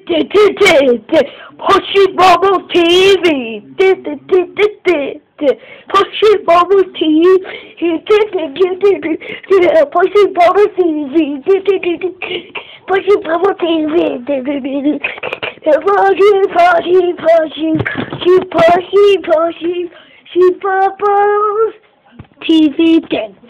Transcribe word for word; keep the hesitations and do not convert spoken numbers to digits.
Pushybubles T V. Pushybubles T V. Pushybubles T V. Pushybubles T V. Pushy, pushy, pushy, she pushy, pushy, she bubbles T V.